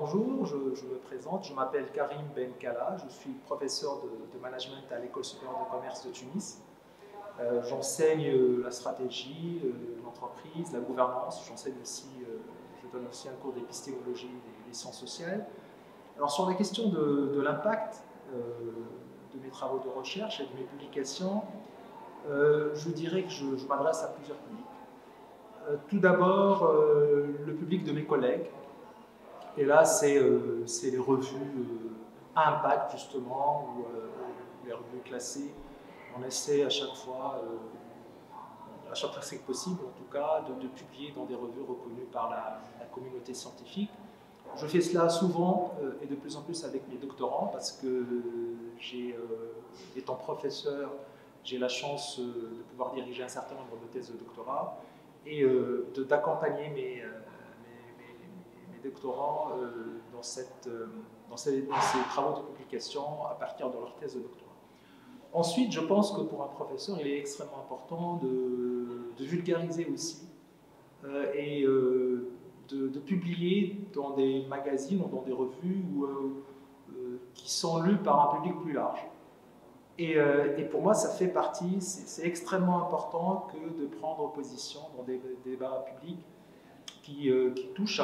bonjour, je me présente, je m'appelle Karim Benkala, je suis professeur de management à l'École supérieure de commerce de Tunis. J'enseigne la stratégie, l'entreprise, la gouvernance, j'enseigne aussi, je donne aussi un cours d'épistémologie des sciences sociales. Alors sur la question de l'impact de mes travaux de recherche et de mes publications, je dirais que je m'adresse à plusieurs publics. Tout d'abord, le public de mes collègues. Et là, c'est les revues à impact, justement, ou les revues classées. On essaie à chaque fois que c'est possible, en tout cas, de publier dans des revues reconnues par la communauté scientifique. Je fais cela souvent et de plus en plus avec mes doctorants parce que étant professeur, j'ai la chance de pouvoir diriger un certain nombre de thèses de doctorat et d'accompagner mes doctorants dans ces travaux de publication à partir de leur thèse de doctorat. Ensuite, je pense que pour un professeur, il est extrêmement important de vulgariser aussi et de publier dans des magazines ou dans des revues qui sont lues par un public plus large. Et pour moi, ça fait partie, c'est extrêmement important que de prendre position dans des débats publics qui touchent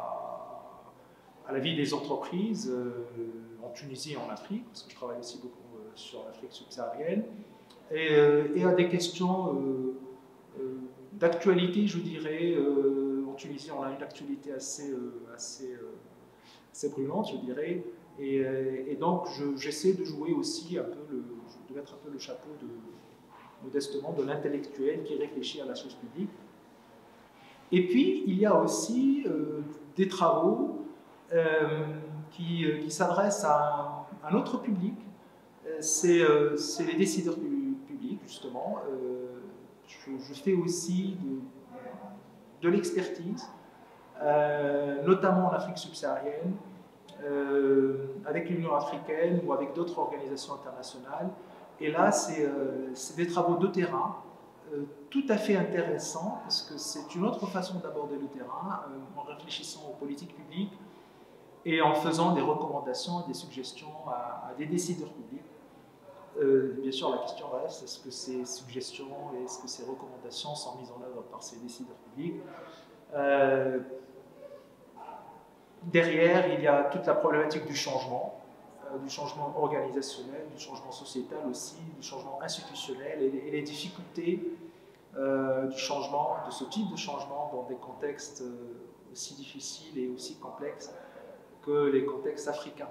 à la vie des entreprises en Tunisie et en Afrique, parce que je travaille aussi beaucoup sur l'Afrique subsaharienne, et à des questions d'actualité, je dirais. En Tunisie, on a une actualité assez brûlante, je dirais, et donc j'essaie de jouer aussi un peu, de mettre un peu le chapeau modestement de l'intellectuel qui réfléchit à la chose publique. Et puis, il y a aussi des travaux qui s'adressent à un autre public, c'est les décideurs publics, justement. Je fais aussi de l'expertise, notamment en Afrique subsaharienne, avec l'Union africaine ou avec d'autres organisations internationales. Et là, c'est des travaux de terrain, tout à fait intéressant, parce que c'est une autre façon d'aborder le terrain, en réfléchissant aux politiques publiques et en faisant des recommandations et des suggestions à des décideurs publics. Bien sûr, la question reste, est-ce que ces suggestions et est-ce que ces recommandations sont mises en œuvre par ces décideurs publics? Derrière, il y a toute la problématique du changement organisationnel, du changement sociétal aussi, du changement institutionnel et les difficultés du changement, de ce type de changement dans des contextes aussi difficiles et aussi complexes que les contextes africains.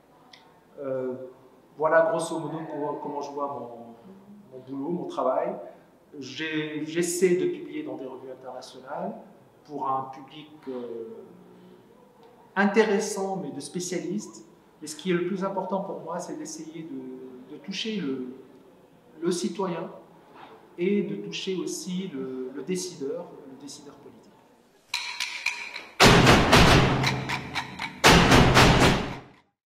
Voilà grosso modo comment je vois mon boulot, mon travail. J'essaie de publier dans des revues internationales pour un public intéressant mais de spécialistes. Et ce qui est le plus important pour moi, c'est d'essayer de toucher le citoyen et de toucher aussi le décideur politique.